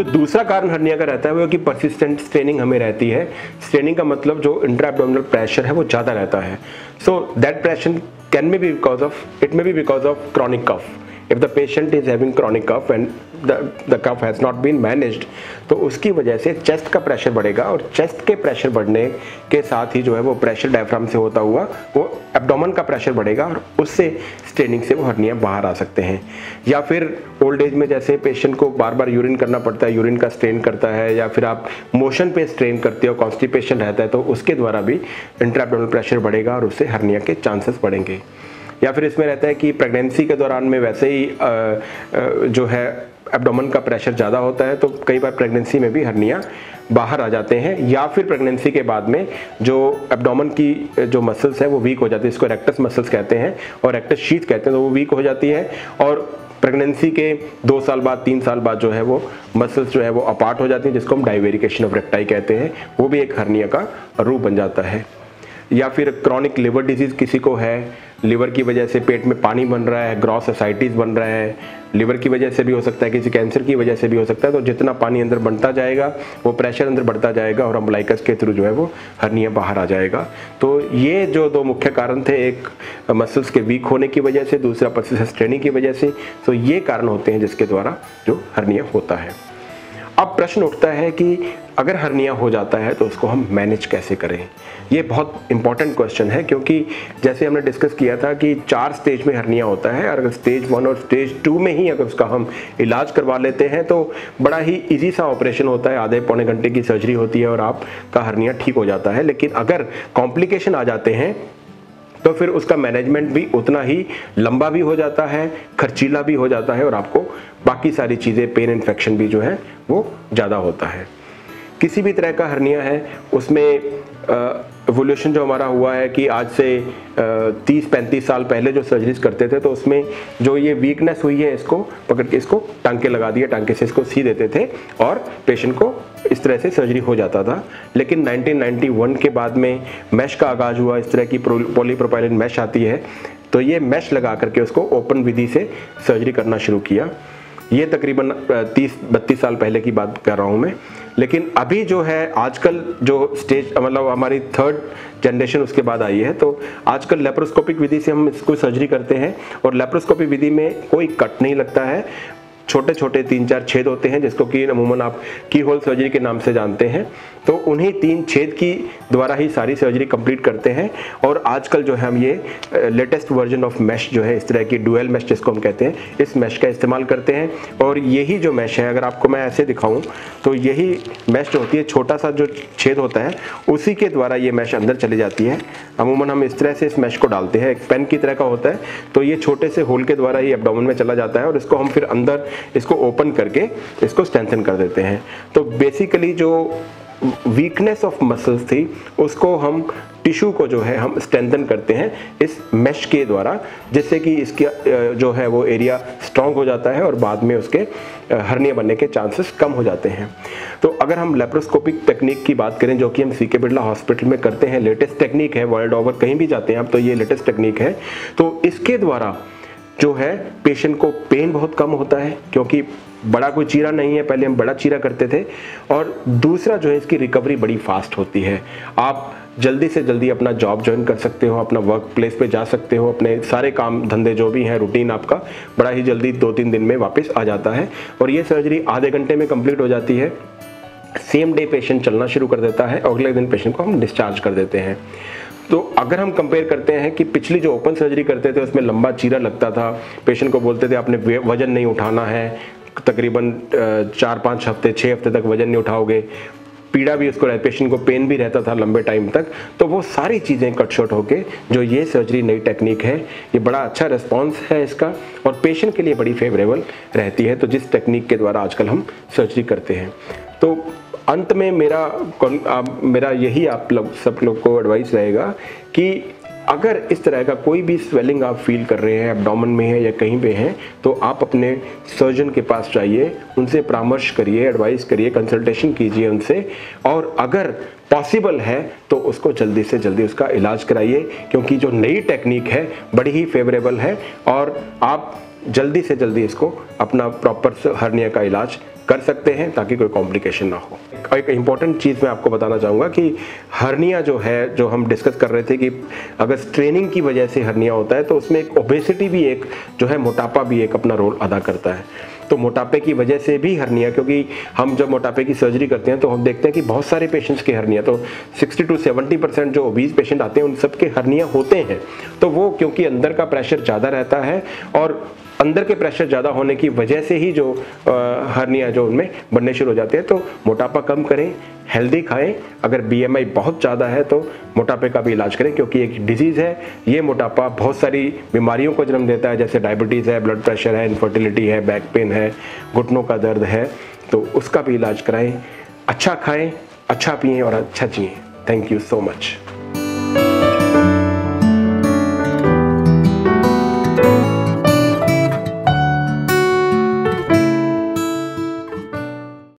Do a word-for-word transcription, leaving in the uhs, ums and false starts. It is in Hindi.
जो दूसरा कारण हर्निया का रहता है वो कि परसिस्टेंट स्ट्रेनिंग हमें रहती है। स्ट्रेनिंग का मतलब जो इंट्रा एब्डोमिनल प्रेशर है वो ज़्यादा रहता है। So that pressure can be because of it may be because of chronic cough. If the patient is having chronic cough and the the cough has not been managed, तो उसकी वजह से चेस्ट का प्रेशर बढ़ेगा और चेस्ट के प्रेशर बढ़ने के साथ ही जो है वो प्रेशर डायफ्राम से होता हुआ वो एब्डोमेन का प्रेशर बढ़ेगा और उससे स्ट्रेनिंग से वो हर्निया बाहर आ सकते हैं। या फिर ओल्ड एज में जैसे पेशेंट को बार बार यूरिन करना पड़ता है, यूरिन का स्ट्रेन करता है, या फिर आप मोशन पे स्ट्रेन करते हो, कॉन्स्टिपेशन रहता है, तो उसके द्वारा भी इंट्रा एब्डोमिनल प्रेशर बढ़ेगा और उससे हर्निया के चांसेस बढ़ेंगे। या फिर इसमें रहता है कि प्रेगनेंसी के दौरान में वैसे ही आ, आ, जो है एब्डोमेन का प्रेशर ज़्यादा होता है, तो कई बार प्रेगनेंसी में भी हर्निया बाहर आ जाते हैं। या फिर प्रेगनेंसी के बाद में जो एब्डोमेन की जो मसल्स है वो वीक हो जाती है, इसको रेक्टस मसल्स कहते हैं और रेक्टस शीथ कहते हैं, तो वो वीक हो जाती है और प्रेगनेंसी के दो साल बाद तीन साल बाद जो है वो मसल्स जो है वो अपार्ट हो जाती हैं, जिसको हम डाइवेरिकेशन ऑफ रेक्टाई कहते हैं, वो भी एक हर्निया का रूप बन जाता है। या फिर क्रॉनिक लिवर डिजीज़ किसी को है, लिवर की वजह से पेट में पानी बन रहा है, ग्रॉस एसाइटिस बन रहा है, लिवर की वजह से भी हो सकता है, किसी कैंसर की वजह से भी हो सकता है, तो जितना पानी अंदर बनता जाएगा वो प्रेशर अंदर बढ़ता जाएगा और अम्बलाइकस के थ्रू जो है वो हर्निया बाहर आ जाएगा। तो ये जो दो मुख्य कारण थे, एक मसल्स के वीक होने की वजह से, दूसरा परसिस्टेंट स्ट्रेनिंग की वजह से, तो ये कारण होते हैं जिसके द्वारा जो हर्निया होता है। अब प्रश्न उठता है कि अगर हर्निया हो जाता है तो उसको हम मैनेज कैसे करें। ये बहुत इंपॉर्टेंट क्वेश्चन है, क्योंकि जैसे हमने डिस्कस किया था कि चार स्टेज में हर्निया होता है, और अगर स्टेज वन और स्टेज टू में ही अगर उसका हम इलाज करवा लेते हैं तो बड़ा ही इजी सा ऑपरेशन होता है, आधे पौने घंटे की सर्जरी होती है और आपका हर्निया ठीक हो जाता है। लेकिन अगर कॉम्प्लिकेशन आ जाते हैं तो फिर उसका मैनेजमेंट भी उतना ही लंबा भी हो जाता है, खर्चीला भी हो जाता है और आपको बाकी सारी चीज़ें, पेन इन्फेक्शन भी जो है वो ज़्यादा होता है। किसी भी तरह का हर्निया है उसमें एवोल्यूशन जो हमारा हुआ है कि आज से तीस पैंतीस साल पहले जो सर्जरीज करते थे तो उसमें जो ये वीकनेस हुई है इसको पकड़ के इसको टांके लगा दिए, टांके से इसको सी देते थे और पेशेंट को इस तरह से सर्जरी हो जाता था। लेकिन नाइनटीन नाइंटी वन के बाद में मैश का आगाज़ हुआ, इस तरह की पॉलीप्रोपाइलिन मैश आती है, तो ये मैश लगा करके उसको ओपन विधि से सर्जरी करना शुरू किया। ये तकरीबन तीस बत्तीस साल पहले की बात कर रहा हूँ मैं। लेकिन अभी जो है आजकल जो स्टेज मतलब हमारी थर्ड जनरेशन उसके बाद आई है, तो आजकल लेप्रोस्कोपिक विधि से हम इसको सर्जरी करते हैं और लेप्रोस्कोपिक विधि में कोई कट नहीं लगता है, छोटे छोटे तीन चार छेद होते हैं जिसको कि अमूमन आप की होल सर्जरी के नाम से जानते हैं। तो उन्हीं तीन छेद की द्वारा ही सारी सर्जरी कंप्लीट करते हैं। और आजकल जो है हम ये लेटेस्ट वर्जन ऑफ मैश जो है, इस तरह की डुअल मैश जिसको हम कहते हैं, इस मैश का इस्तेमाल करते हैं। और यही जो मैश है, अगर आपको मैं ऐसे दिखाऊं तो यही मैश जो होती है, छोटा सा जो छेद होता है उसी के द्वारा ये मैश अंदर चली जाती है। अमूमन हम इस तरह से इस मैश को डालते हैं, एक पेन की तरह का होता है, तो ये छोटे से होल के द्वारा ही एब्डोमेन में चला जाता है और इसको हम फिर अंदर इसको ओपन करके इसको स्ट्रेंथन कर देते हैं। तो बेसिकली जो वीकनेस ऑफ मसल्स थी उसको हम टिश्यू को जो है हम स्ट्रेंथन करते हैं इस मैश के द्वारा, जिससे कि इसके जो है वो एरिया स्ट्रॉन्ग हो जाता है और बाद में उसके हर्निया बनने के चांसेस कम हो जाते हैं। तो अगर हम लेप्रोस्कोपिक टेक्निक की बात करें जो कि हम सी के बिरला हॉस्पिटल में करते हैं, लेटेस्ट टेक्निक है, वर्ल्ड ओवर कहीं भी जाते हैं आप तो ये लेटेस्ट टेक्निक है। तो इसके द्वारा जो है पेशेंट को पेन बहुत कम होता है, क्योंकि बड़ा कोई चीरा नहीं है, पहले हम बड़ा चीरा करते थे। और दूसरा जो है इसकी रिकवरी बड़ी फास्ट होती है, आप जल्दी से जल्दी अपना जॉब ज्वाइन कर सकते हो, अपना वर्क प्लेस पे जा सकते हो, अपने सारे काम धंधे जो भी हैं रूटीन आपका बड़ा ही जल्दी दो तीन दिन में वापस आ जाता है। और ये सर्जरी आधे घंटे में कंप्लीट हो जाती है, सेम डे पेशेंट चलना शुरू कर देता है, अगले दिन पेशेंट को हम डिस्चार्ज कर देते हैं। तो अगर हम कंपेयर करते हैं कि पिछली जो ओपन सर्जरी करते थे उसमें लंबा चीरा लगता था, पेशेंट को बोलते थे आपने वजन नहीं उठाना है, तकरीबन चार पाँच हफ्ते छः हफ्ते तक वजन नहीं उठाओगे, पीड़ा भी उसको, पेशेंट को पेन भी रहता था लंबे टाइम तक, तो वो सारी चीज़ें कट शॉर्ट होके जो ये सर्जरी नई टेक्निक है, ये बड़ा अच्छा रिस्पॉन्स है इसका और पेशेंट के लिए बड़ी फेवरेबल रहती है। तो जिस टेक्निक के द्वारा आजकल हम सर्जरी करते हैं, तो अंत में मेरा आप, मेरा यही आप लोग सब लोग को एडवाइस रहेगा कि अगर इस तरह का कोई भी स्वेलिंग आप फील कर रहे हैं, एब्डोमेन में है या कहीं पे हैं, तो आप अपने सर्जन के पास जाइए, उनसे परामर्श करिए, एडवाइस करिए, कंसल्टेशन कीजिए उनसे, और अगर पॉसिबल है तो उसको जल्दी से जल्दी उसका इलाज कराइए, क्योंकि जो नई टेक्निक है बड़ी ही फेवरेबल है और आप जल्दी से जल्दी इसको अपना प्रॉपर हर्निया का इलाज कर सकते हैं ताकि कोई कॉम्प्लिकेशन ना हो। एक इम्पॉर्टेंट चीज़ मैं आपको बताना चाहूँगा कि हर्निया जो है, जो हम डिस्कस कर रहे थे कि अगर स्ट्रेनिंग की वजह से हर्निया होता है तो उसमें एक ओबेसिटी भी एक जो है, मोटापा भी एक अपना रोल अदा करता है। तो मोटापे की वजह से भी हर्निया, क्योंकि हम जब मोटापे की सर्जरी करते हैं तो हम देखते हैं कि बहुत सारे पेशेंट्स के हर्निया, तो साठ टू सत्तर परसेंट जो ओबीज पेशेंट आते हैं उन सब के हर्निया होते हैं। तो वो क्योंकि अंदर का प्रेशर ज़्यादा रहता है और अंदर के प्रेशर ज़्यादा होने की वजह से ही जो हर्निया जो उनमें बनने शुरू हो जाते हैं। तो मोटापा कम करें, हेल्दी खाएं। अगर बीएमआई बहुत ज़्यादा है तो मोटापे का भी इलाज करें, क्योंकि एक डिजीज़ है ये। मोटापा बहुत सारी बीमारियों को जन्म देता है, जैसे डायबिटीज़ है, ब्लड प्रेशर है, इनफर्टिलिटी है, बैक पेन है, घुटनों का दर्द है, तो उसका भी इलाज कराएं। अच्छा खाएं, अच्छा पिएं और अच्छा जिएं। Thank you so much.